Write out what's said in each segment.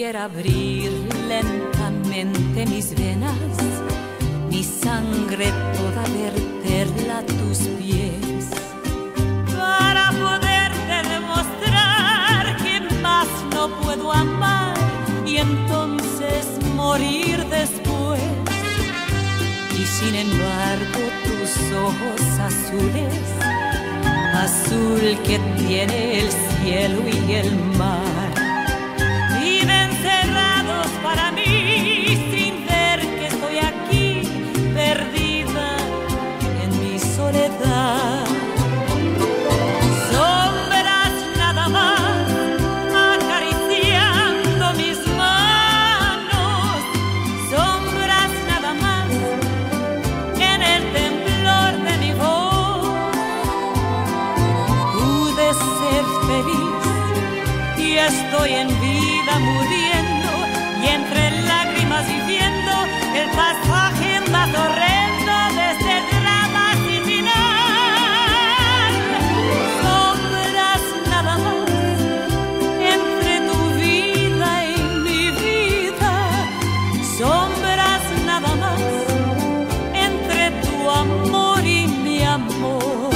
Quisiera abrir lentamente mis venas, mi sangre toda verterla a tus pies, para poderte demostrar que más no puedo amar y entonces morir después. Y sin embargo tus ojos azules, azul que tiene el cielo y el mar, viven cerrados para mí sin ver que estoy aquí perdida en mi soledad. Sombras nada más acariciando mis manos, sombras nada más en el temblor de mi voz. Pude ser feliz y estoy en vida muriendo, y entre lágrimas viviendo el pasaje más horrendo de este drama sin final. Sombras nada más entre tu vida y mi vida, sombras nada más entre tu amor y mi amor.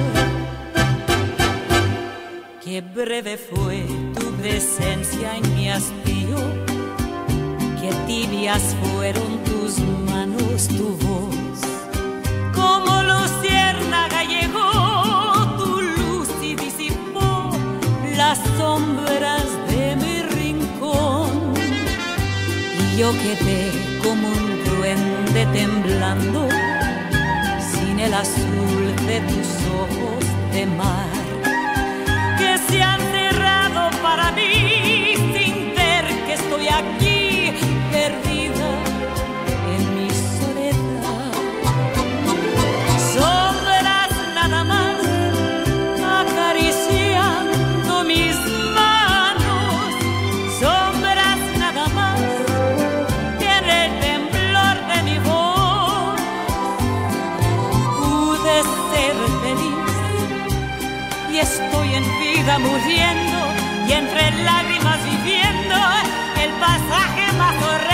Qué breve fue tu presencia en mi hastío, qué tibias fueron tus manos, tu voz. Como luciérnaga llegó tu luz y disipó las sombras de mi rincón. Y yo quedé como un duende temblando, sin el azul de tus ojos de mar, que se han cerrado para mí sin ver que estoy aquí perdida en mi soledad. Sombras nada más acariciando mis manos, sombras nada más en el temblor de mi voz. Pude ser feliz y estoy en vida muriendo, y entre lágrimas viviendo el pasaje más horrendo